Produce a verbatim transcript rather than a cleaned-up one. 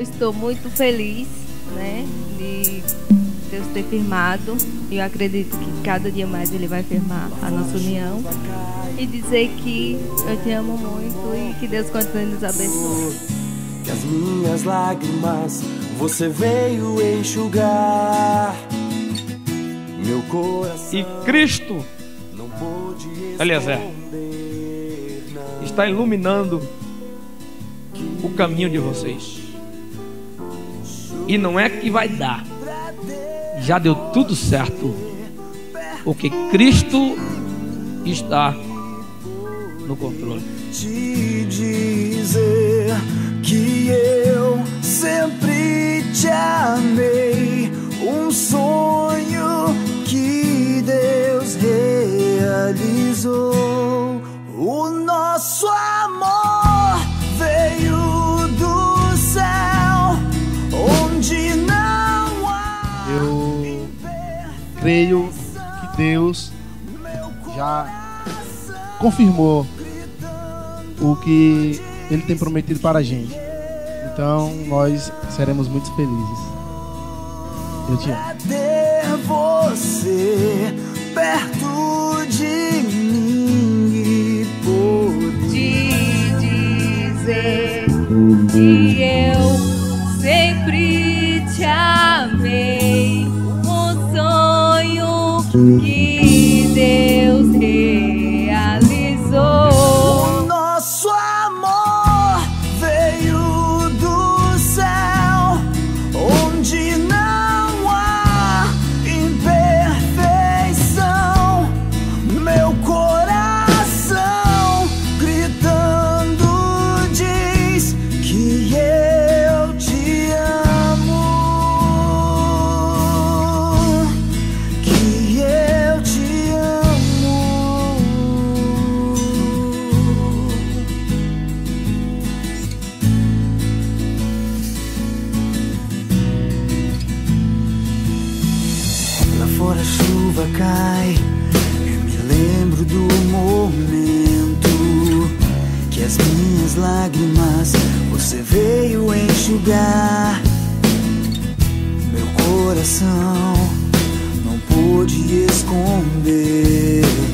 estou muito feliz, né, de Deus ter firmado. E eu acredito que cada dia mais Ele vai firmar a nossa união. E dizer que eu te amo muito e que Deus continue nos abençoando. Que as minhas lágrimas você veio enxugar. Meu coração E Cristo, não pôde Eliezer, está iluminando o caminho de vocês. E não é que vai dar, já deu tudo certo, porque Cristo está no controle. te dizer que eu sempre te amei. Um sonho que Deus realizou. O nosso amor veio do céu, onde não há. Eu creio que Deus já confirmou o que Ele tem prometido para a gente. Então nós seremos muito felizes. Eu te amo. Ter você perto de mim e poder Te dizer que eu sempre te amei. Um sonho que Deus realizou. o nosso amor veio do céu, onde não há imperfeição. Meu coração gritando diz que eu te amo, que eu te amo. Lá fora a chuva cai, eu me lembro do momento que as minhas lágrimas você veio enxugar. Meu coração não pôde esconder